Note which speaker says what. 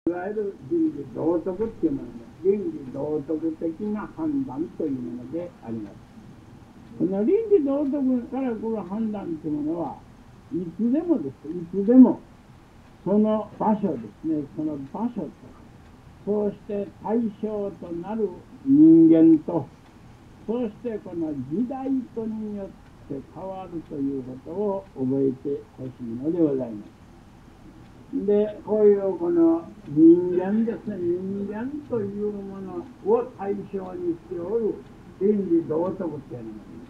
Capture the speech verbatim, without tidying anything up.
Speaker 1: いわゆる倫理道徳っていうもので、倫理道徳的な判断というものであります。この倫理道徳から来る判断というものは、いつでもです、いつでも、その場所ですね、その場所と、そして対象となる人間と、そしてこの時代とによって変わるということを覚えてほしいのでございます。で、こういうこの人間ですね、人間というものを対象にしておる倫理道徳っていうのが